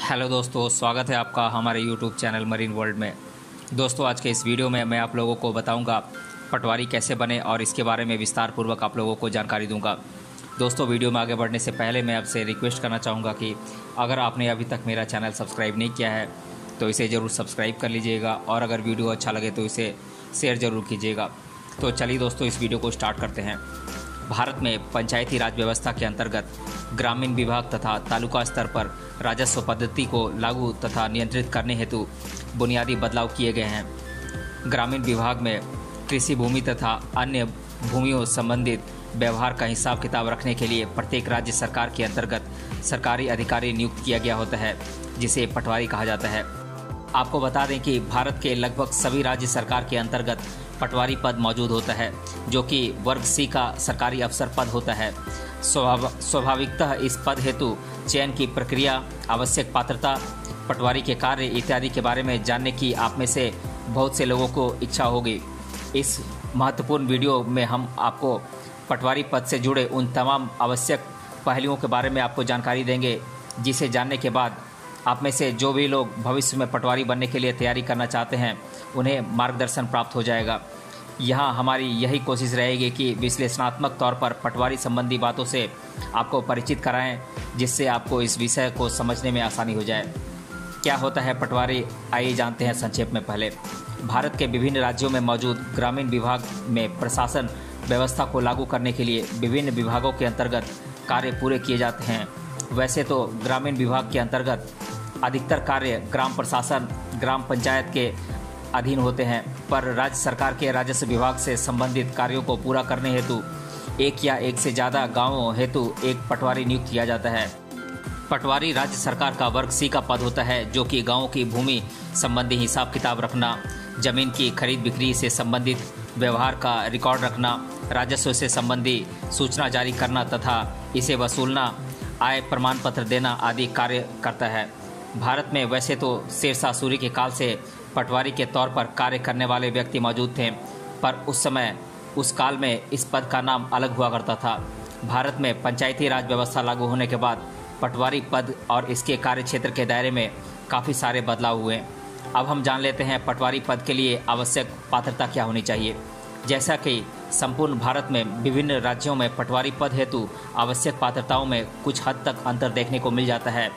Hello दोस्तों, स्वागत है आपका हमारे यूट्यूब चैनल मरीन वर्ल्ड में। दोस्तों, आज के इस वीडियो में मैं आप लोगों को बताऊंगा पटवारी कैसे बने और इसके बारे में विस्तार पूर्वक आप लोगों को जानकारी दूंगा। दोस्तों, वीडियो में आगे बढ़ने से पहले मैं आपसे रिक्वेस्ट करना चाहूँगा कि अगर आपने अभी तक मेरा चैनल सब्सक्राइब नहीं किया है तो इसे ज़रूर सब्सक्राइब कर लीजिएगा और अगर वीडियो अच्छा लगे तो इसे शेयर ज़रूर कीजिएगा। तो चलिए दोस्तों, इस वीडियो को स्टार्ट करते हैं। भारत में पंचायती राज व्यवस्था के अंतर्गत ग्रामीण विभाग तथा तालुका स्तर पर राजस्व पद्धति को लागू तथा नियंत्रित करने हेतु बुनियादी बदलाव किए गए हैं। ग्रामीण विभाग में कृषि भूमि तथा अन्य भूमियों संबंधित व्यवहार का हिसाब किताब रखने के लिए प्रत्येक राज्य सरकार के अंतर्गत सरकारी अधिकारी नियुक्त किया गया होता है, जिसे पटवारी कहा जाता है। आपको बता दें कि भारत के लगभग सभी राज्य सरकार के अंतर्गत पटवारी पद मौजूद होता है, जो कि वर्ग सी का सरकारी अफसर पद होता है। स्वाभाविकतः इस पद हेतु चयन की प्रक्रिया, आवश्यक पात्रता, पटवारी के कार्य इत्यादि के बारे में जानने की आप में से बहुत से लोगों को इच्छा होगी। इस महत्वपूर्ण वीडियो में हम आपको पटवारी पद से जुड़े उन तमाम आवश्यक पहलुओं के बारे में आपको जानकारी देंगे, जिसे जानने के बाद आप में से जो भी लोग भविष्य में पटवारी बनने के लिए तैयारी करना चाहते हैं उन्हें मार्गदर्शन प्राप्त हो जाएगा। यहाँ हमारी यही कोशिश रहेगी कि विश्लेषणात्मक तौर पर पटवारी संबंधी बातों से आपको परिचित कराएं, जिससे आपको इस विषय को समझने में आसानी हो जाए। क्या होता है पटवारी, आइए जानते हैं संक्षेप में। पहले, भारत के विभिन्न राज्यों में मौजूद ग्रामीण विभाग में प्रशासन व्यवस्था को लागू करने के लिए विभिन्न विभागों के अंतर्गत कार्य पूरे किए जाते हैं। वैसे तो ग्रामीण विभाग के अंतर्गत अधिकतर कार्य ग्राम प्रशासन, ग्राम पंचायत के अधीन होते हैं, पर राज्य सरकार के राजस्व विभाग से संबंधित कार्यों को पूरा करने हेतु एक या एक से ज़्यादा गांवों हेतु एक पटवारी नियुक्त किया जाता है। पटवारी राज्य सरकार का वर्ग सी का पद होता है, जो कि गांवों की भूमि संबंधी हिसाब किताब रखना, जमीन की खरीद बिक्री से संबंधित व्यवहार का रिकॉर्ड रखना, राजस्व से संबंधी सूचना जारी करना तथा इसे वसूलना, आय प्रमाण पत्र देना आदि कार्य करता है। भारत में वैसे तो शेरशाह सूरी के काल से पटवारी के तौर पर कार्य करने वाले व्यक्ति मौजूद थे, पर उस काल में इस पद का नाम अलग हुआ करता था। भारत में पंचायती राज व्यवस्था लागू होने के बाद पटवारी पद और इसके कार्य क्षेत्र के दायरे में काफ़ी सारे बदलाव हुए। अब हम जान लेते हैं पटवारी पद के लिए आवश्यक पात्रता क्या होनी चाहिए। जैसा कि संपूर्ण भारत में विभिन्न राज्यों में पटवारी पद हेतु आवश्यक पात्रताओं में कुछ हद तक अंतर देखने को मिल जाता है।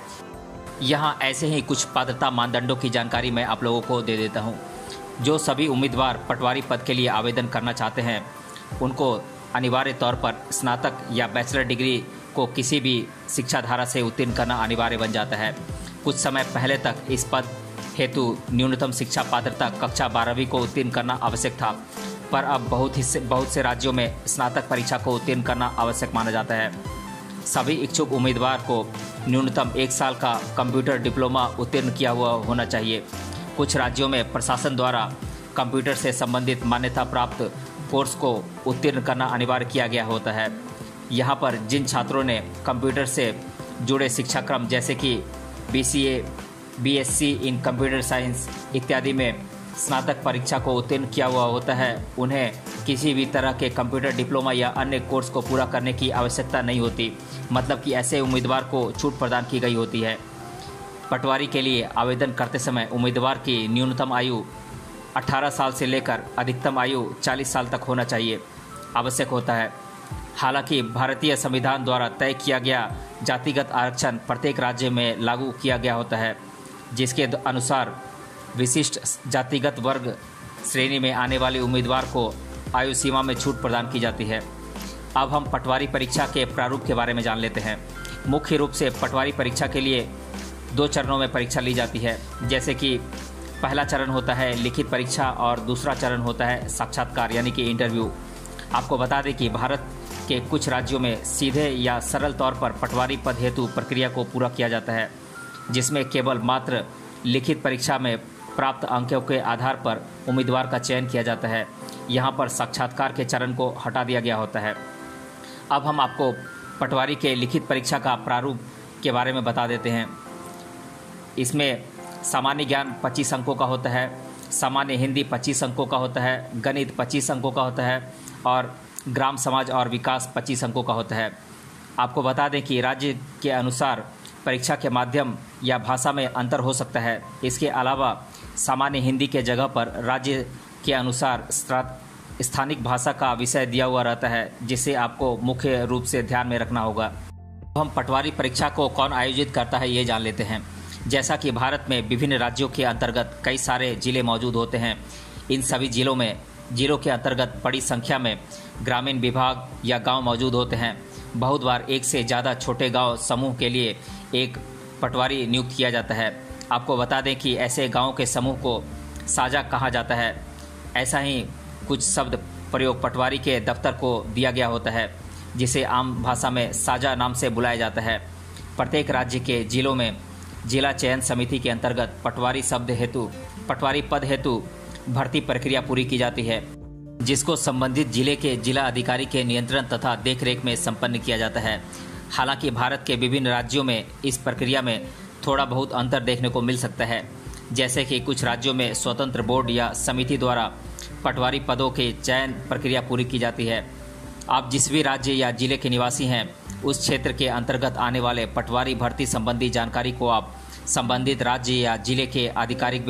यहाँ ऐसे ही कुछ पात्रता मानदंडों की जानकारी मैं आप लोगों को दे देता हूँ। जो सभी उम्मीदवार पटवारी पद के लिए आवेदन करना चाहते हैं उनको अनिवार्य तौर पर स्नातक या बैचलर डिग्री को किसी भी शिक्षा धारा से उत्तीर्ण करना अनिवार्य बन जाता है। कुछ समय पहले तक इस पद हेतु न्यूनतम शिक्षा पात्रता कक्षा 12वीं को उत्तीर्ण करना आवश्यक था, पर अब बहुत से राज्यों में स्नातक परीक्षा को उत्तीर्ण करना आवश्यक माना जाता है। सभी इच्छुक उम्मीदवार को न्यूनतम 1 साल का कंप्यूटर डिप्लोमा उत्तीर्ण किया हुआ होना चाहिए। कुछ राज्यों में प्रशासन द्वारा कंप्यूटर से संबंधित मान्यता प्राप्त कोर्स को उत्तीर्ण करना अनिवार्य किया गया होता है। यहाँ पर जिन छात्रों ने कंप्यूटर से जुड़े शिक्षाक्रम जैसे कि BCA, BSc in computer science इत्यादि में स्नातक परीक्षा को उत्तीर्ण किया हुआ होता है, उन्हें किसी भी तरह के कंप्यूटर डिप्लोमा या अन्य कोर्स को पूरा करने की आवश्यकता नहीं होती। मतलब कि ऐसे उम्मीदवार को छूट प्रदान की गई होती है। पटवारी के लिए आवेदन करते समय उम्मीदवार की न्यूनतम आयु 18 साल से लेकर अधिकतम आयु 40 साल तक होना चाहिए आवश्यक होता है। हालांकि भारतीय संविधान द्वारा तय किया गया जातिगत आरक्षण प्रत्येक राज्य में लागू किया गया होता है, जिसके अनुसार विशिष्ट जातिगत वर्ग श्रेणी में आने वाले उम्मीदवार को आयु सीमा में छूट प्रदान की जाती है। अब हम पटवारी परीक्षा के प्रारूप के बारे में जान लेते हैं। मुख्य रूप से पटवारी परीक्षा के लिए 2 चरणों में परीक्षा ली जाती है। जैसे कि पहला चरण होता है लिखित परीक्षा और दूसरा चरण होता है साक्षात्कार यानी कि इंटरव्यू। आपको बता दें कि भारत के कुछ राज्यों में सीधे या सरल तौर पर पटवारी पद हेतु प्रक्रिया को पूरा किया जाता है, जिसमें केवल मात्र लिखित परीक्षा में प्राप्त अंकों के आधार पर उम्मीदवार का चयन किया जाता है। यहाँ पर साक्षात्कार के चरण को हटा दिया गया होता है। अब हम आपको पटवारी के लिखित परीक्षा का प्रारूप के बारे में बता देते हैं। इसमें सामान्य ज्ञान 25 अंकों का होता है, सामान्य हिंदी 25 अंकों का होता है, गणित 25 अंकों का होता है और ग्राम समाज और विकास 25 अंकों का होता है। आपको बता दें कि राज्य के अनुसार परीक्षा के माध्यम या भाषा में अंतर हो सकता है। इसके अलावा सामान्य हिंदी के जगह पर राज्य के अनुसार स्थानिक भाषा का विषय दिया हुआ रहता है, जिसे आपको मुख्य रूप से ध्यान में रखना होगा। हम पटवारी परीक्षा को कौन आयोजित करता है ये जान लेते हैं। जैसा कि भारत में विभिन्न राज्यों के अंतर्गत कई सारे जिले मौजूद होते हैं, इन सभी जिलों के अंतर्गत बड़ी संख्या में ग्रामीण विभाग या गांव मौजूद होते हैं। बहुत बार एक से ज़्यादा छोटे गांव समूह के लिए एक पटवारी नियुक्त किया जाता है। आपको बता दें कि ऐसे गाँव के समूह को साझा कहा जाता है। ऐसा ही कुछ शब्द प्रयोग पटवारी के दफ्तर को दिया गया होता है, जिसे आम भाषा में साझा नाम से बुलाया जाता है। प्रत्येक राज्य के जिलों में जिला चयन समिति के अंतर्गत पटवारी पद हेतु भर्ती प्रक्रिया पूरी की जाती है, जिसको संबंधित जिले के जिला अधिकारी के नियंत्रण तथा देखरेख में संपन्न किया जाता है। हालांकि भारत के विभिन्न राज्यों में इस प्रक्रिया में थोड़ा बहुत अंतर देखने को मिल सकता है। जैसे कि कुछ राज्यों में स्वतंत्र बोर्ड या समिति द्वारा पटवारी पदों के चयन प्रक्रिया पूरी की जाती है। आप जिस भी राज्य या जिले के निवासी हैं, उस क्षेत्र के अंतर्गत आने वाले पटवारी भर्ती संबंधी जानकारी को आप संबंधित राज्य या जिले के आधिकारिक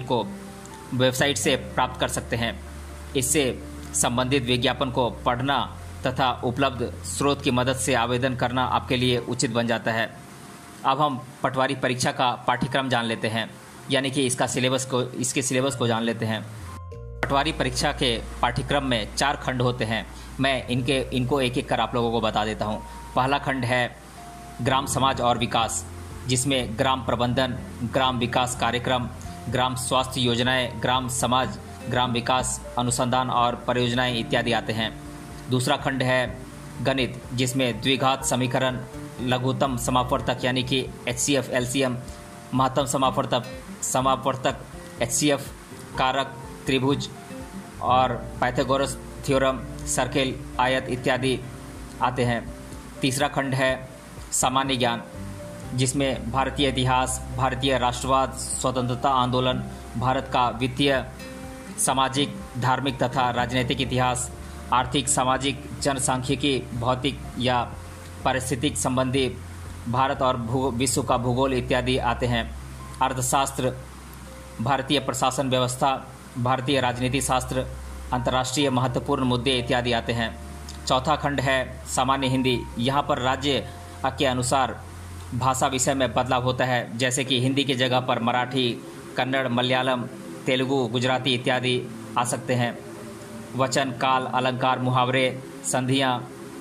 वेबसाइट से प्राप्त कर सकते हैं। इससे संबंधित विज्ञापन को पढ़ना तथा उपलब्ध स्रोत की मदद से आवेदन करना आपके लिए उचित बन जाता है। अब हम पटवारी परीक्षा का पाठ्यक्रम जान लेते हैं, यानी कि इसके सिलेबस को जान लेते हैं। पटवारी परीक्षा के पाठ्यक्रम में 4 खंड होते हैं। मैं इनको एक एक कर आप लोगों को बता देता हूँ। पहला खंड है ग्राम समाज और विकास, जिसमें ग्राम प्रबंधन, ग्राम विकास कार्यक्रम, ग्राम स्वास्थ्य योजनाएं, ग्राम समाज, ग्राम विकास अनुसंधान और परियोजनाएं इत्यादि आते हैं। दूसरा खंड है गणित, जिसमें द्विघात समीकरण, लघुत्तम समापवर्तक यानी कि HCF, LCM, महत्तम समापवर्तक HCF, कारक, त्रिभुज और पाइथागोरस थ्योरम, सर्किल, आयत इत्यादि आते हैं। तीसरा खंड है सामान्य ज्ञान, जिसमें भारतीय इतिहास, भारतीय राष्ट्रवाद, स्वतंत्रता आंदोलन, भारत का वित्तीय, सामाजिक, धार्मिक तथा राजनीतिक इतिहास, आर्थिक, सामाजिक, जनसांख्यिकी, भौतिक या पारिस्थितिक संबंधी, भारत और विश्व का भूगोल इत्यादि आते हैं। अर्थशास्त्र, भारतीय प्रशासन व्यवस्था, भारतीय राजनीति शास्त्र, अंतर्राष्ट्रीय महत्वपूर्ण मुद्दे इत्यादि आते हैं। चौथा खंड है सामान्य हिंदी। यहाँ पर राज्य के अनुसार भाषा विषय में बदलाव होता है, जैसे कि हिंदी की जगह पर मराठी, कन्नड़, मलयालम, तेलुगु, गुजराती इत्यादि आ सकते हैं। वचन, काल, अलंकार, मुहावरे, संधियाँ,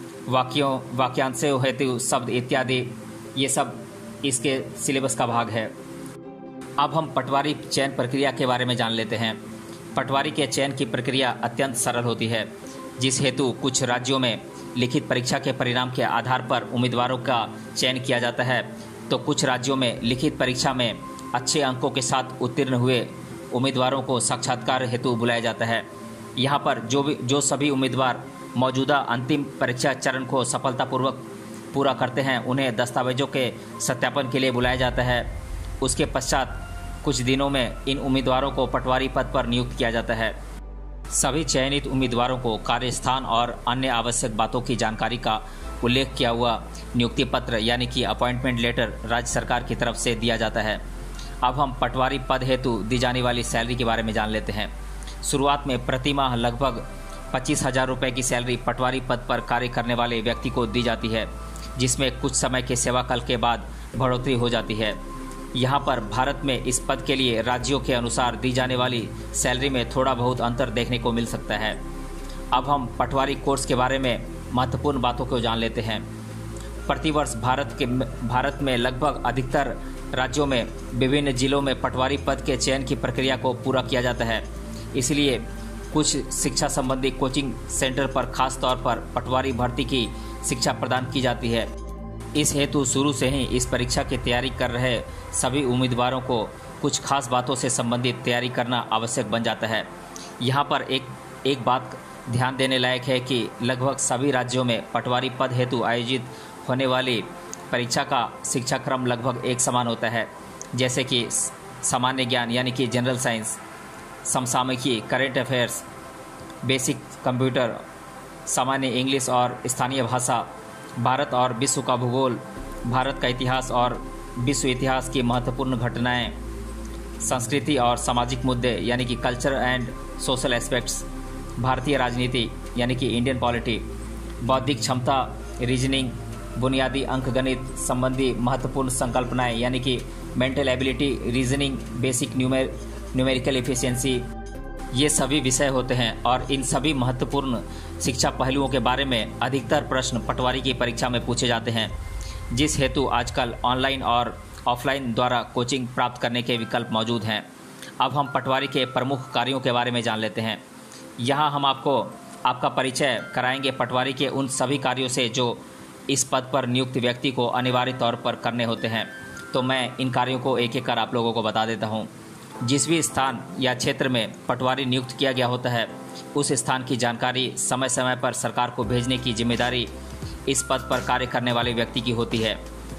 वाक्यांशों हेतु शब्द इत्यादि, ये सब इसके सिलेबस का भाग है। अब हम पटवारी चयन प्रक्रिया के बारे में जान लेते हैं। पटवारी के चयन की प्रक्रिया अत्यंत सरल होती है, जिस हेतु कुछ राज्यों में लिखित परीक्षा के परिणाम के आधार पर उम्मीदवारों का चयन किया जाता है, तो कुछ राज्यों में लिखित परीक्षा में अच्छे अंकों के साथ उत्तीर्ण हुए उम्मीदवारों को साक्षात्कार हेतु बुलाया जाता है। यहाँ पर जो सभी उम्मीदवार मौजूदा अंतिम परीक्षा चरण को सफलतापूर्वक पूरा करते हैं, उन्हें दस्तावेजों के सत्यापन के लिए बुलाया जाता है। उसके पश्चात कुछ दिनों में इन उम्मीदवारों को पटवारी पद पर नियुक्त किया जाता है। सभी चयनित उम्मीदवारों को कार्यस्थान और अन्य आवश्यक बातों की जानकारी का उल्लेख किया हुआ नियुक्ति पत्र यानी कि अपॉइंटमेंट लेटर राज्य सरकार की तरफ से दिया जाता है। अब हम पटवारी पद हेतु दी जाने वाली सैलरी के बारे में जान लेते हैं। शुरुआत में प्रति माह लगभग 25,000 रुपये की सैलरी पटवारी पद पर कार्य करने वाले व्यक्ति को दी जाती है, जिसमें कुछ समय के सेवाकाल के बाद बढ़ोतरी हो जाती है। यहाँ पर भारत में इस पद के लिए राज्यों के अनुसार दी जाने वाली सैलरी में थोड़ा बहुत अंतर देखने को मिल सकता है। अब हम पटवारी कोर्स के बारे में महत्वपूर्ण बातों को जान लेते हैं। प्रतिवर्ष भारत में लगभग अधिकतर राज्यों में विभिन्न जिलों में पटवारी पद के चयन की प्रक्रिया को पूरा किया जाता है। इसलिए कुछ शिक्षा संबंधी कोचिंग सेंटर पर खास तौर पर पटवारी भर्ती की शिक्षा प्रदान की जाती है। इस हेतु शुरू से ही इस परीक्षा की तैयारी कर रहे सभी उम्मीदवारों को कुछ खास बातों से संबंधित तैयारी करना आवश्यक बन जाता है। यहाँ पर एक बात ध्यान देने लायक है कि लगभग सभी राज्यों में पटवारी पद हेतु आयोजित होने वाली परीक्षा का शिक्षा क्रम लगभग एक समान होता है, जैसे कि सामान्य ज्ञान यानी कि जनरल साइंस, समसामयिकी, करेंट अफेयर्स, बेसिक कंप्यूटर, सामान्य इंग्लिश और स्थानीय भाषा, भारत और विश्व का भूगोल, भारत का इतिहास और विश्व इतिहास की महत्वपूर्ण घटनाएं, संस्कृति और सामाजिक मुद्दे यानी कि कल्चर एंड सोशल एस्पेक्ट्स, भारतीय राजनीति यानी कि इंडियन पॉलिटी, बौद्धिक क्षमता रीजनिंग, बुनियादी अंकगणित संबंधी महत्वपूर्ण संकल्पनाएं यानी कि mental ability reasoning, basic numerical efficiency, ये सभी विषय होते हैं। और इन सभी महत्वपूर्ण शिक्षा पहलुओं के बारे में अधिकतर प्रश्न पटवारी की परीक्षा में पूछे जाते हैं, जिस हेतु आजकल ऑनलाइन और ऑफलाइन द्वारा कोचिंग प्राप्त करने के विकल्प मौजूद हैं। अब हम पटवारी के प्रमुख कार्यों के बारे में जान लेते हैं। यहाँ हम आपका परिचय कराएंगे पटवारी के उन सभी कार्यों से जो इस पद पर नियुक्त व्यक्ति को अनिवार्य तौर पर करने होते हैं। तो मैं इन कार्यों को एक एक कर आप लोगों को बता देता हूँ। जिस भी स्थान या क्षेत्र में पटवारी नियुक्त किया गया होता है, उस स्थान की जानकारी समय समय पर सरकार को भेजने की जिम्मेदारी इस पद पर कार्य करने वाले व्यक्ति की होती है।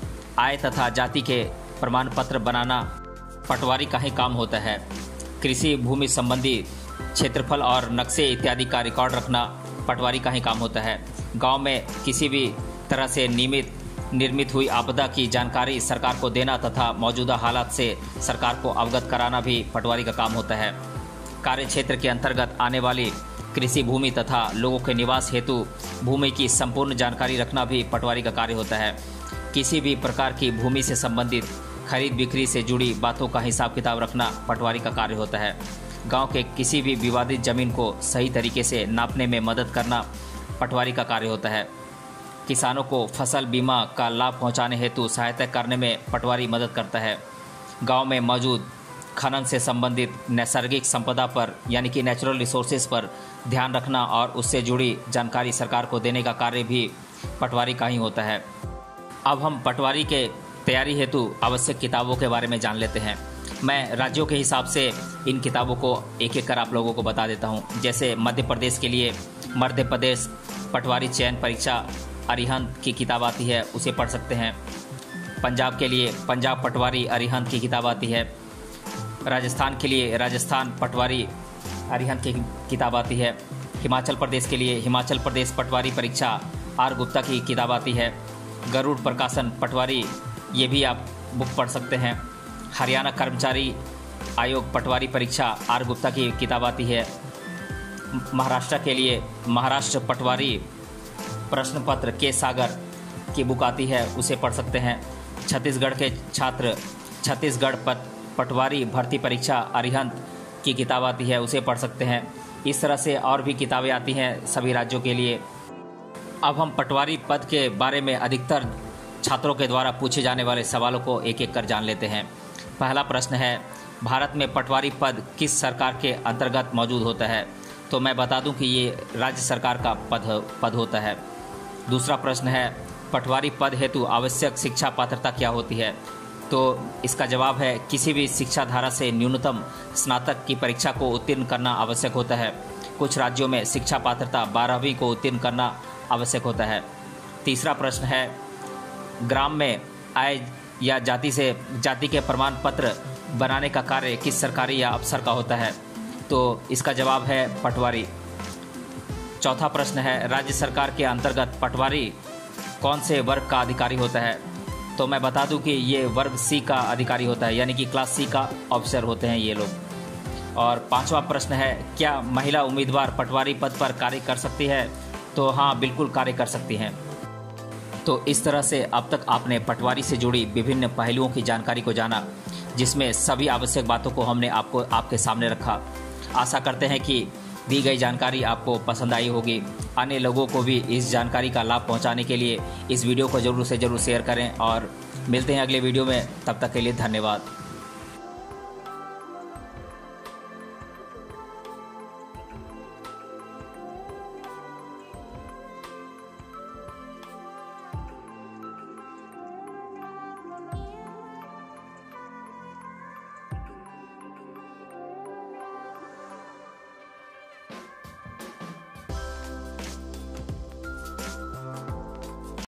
आय तथा जाति के प्रमाण पत्र बनाना पटवारी का ही काम होता है। कृषि भूमि संबंधी क्षेत्रफल और नक्शे इत्यादि का रिकॉर्ड रखना पटवारी का ही काम होता है। गांव में किसी भी तरह से निर्मित हुई आपदा की जानकारी सरकार को देना तथा मौजूदा हालात से सरकार को अवगत कराना भी पटवारी का काम होता है। कार्य क्षेत्र के अंतर्गत आने वाली कृषि भूमि तथा लोगों के निवास हेतु भूमि की संपूर्ण जानकारी रखना भी पटवारी का कार्य होता है। किसी भी प्रकार की भूमि से संबंधित खरीद बिक्री से जुड़ी बातों का हिसाब किताब रखना पटवारी का कार्य होता है। गांव के किसी भी विवादित जमीन को सही तरीके से नापने में मदद करना पटवारी का कार्य होता है। किसानों को फसल बीमा का लाभ पहुंचाने हेतु सहायता करने में पटवारी मदद करता है। गांव में मौजूद खनन से संबंधित नैसर्गिक संपदा पर यानी कि नेचुरल रिसोर्सेज पर ध्यान रखना और उससे जुड़ी जानकारी सरकार को देने का कार्य भी पटवारी का ही होता है। अब हम पटवारी के तैयारी हेतु आवश्यक किताबों के बारे में जान लेते हैं। मैं राज्यों के हिसाब से इन किताबों को एक एक कर आप लोगों को बता देता हूं। जैसे मध्य प्रदेश के लिए मध्य प्रदेश पटवारी चयन परीक्षा अरिहंत की किताब आती है, उसे पढ़ सकते हैं। पंजाब के लिए पंजाब पटवारी अरिहंत की किताब आती है। राजस्थान के लिए राजस्थान पटवारी अरिहंत की किताब आती है। हिमाचल प्रदेश के लिए हिमाचल प्रदेश पटवारी परीक्षा आर गुप्ता की किताब आती है। गरुड़ प्रकाशन पटवारी, ये भी आप बुक पढ़ सकते हैं। हरियाणा कर्मचारी आयोग पटवारी परीक्षा आर गुप्ता की किताब आती है। महाराष्ट्र के लिए महाराष्ट्र पटवारी प्रश्न पत्र के सागर की बुक आती है, उसे पढ़ सकते हैं। छत्तीसगढ़ के छात्र छत्तीसगढ़ पटवारी भर्ती परीक्षा अरिहंत की किताब आती है, उसे पढ़ सकते हैं। इस तरह से और भी किताबें आती हैं सभी राज्यों के लिए। अब हम पटवारी पद के बारे में अधिकतर छात्रों के द्वारा पूछे जाने वाले सवालों को एक एक कर जान लेते हैं। पहला प्रश्न है, भारत में पटवारी पद किस सरकार के अंतर्गत मौजूद होता है? तो मैं बता दूं कि ये राज्य सरकार का पद होता है। दूसरा प्रश्न है, पटवारी पद हेतु आवश्यक शिक्षा पात्रता क्या होती है? तो इसका जवाब है, किसी भी शिक्षा धारा से न्यूनतम स्नातक की परीक्षा को उत्तीर्ण करना आवश्यक होता है। कुछ राज्यों में शिक्षा पात्रता 12वीं को उत्तीर्ण करना आवश्यक होता है। तीसरा प्रश्न है, ग्राम में आय या जाति के प्रमाण पत्र बनाने का कार्य किस सरकारी या अफसर का होता है? तो इसका जवाब है पटवारी। चौथा प्रश्न है, राज्य सरकार के अंतर्गत पटवारी कौन से वर्ग का अधिकारी होता है? तो मैं बता दूं कि ये वर्ग सी का अधिकारी होता है, यानी कि क्लास सी का ऑफिसर होते हैं ये लोग। और पांचवा प्रश्न है, क्या महिला उम्मीदवार पटवारी पद पर कार्य कर सकती है? तो हाँ, बिल्कुल कार्य कर सकती हैं। तो इस तरह से अब तक आपने पटवारी से जुड़ी विभिन्न पहलुओं की जानकारी को जाना, जिसमें सभी आवश्यक बातों को हमने आपके सामने रखा। आशा करते हैं कि दी गई जानकारी आपको पसंद आई होगी। अन्य लोगों को भी इस जानकारी का लाभ पहुंचाने के लिए इस वीडियो को ज़रूर से ज़रूर शेयर करें और मिलते हैं अगले वीडियो में। तब तक के लिए धन्यवाद।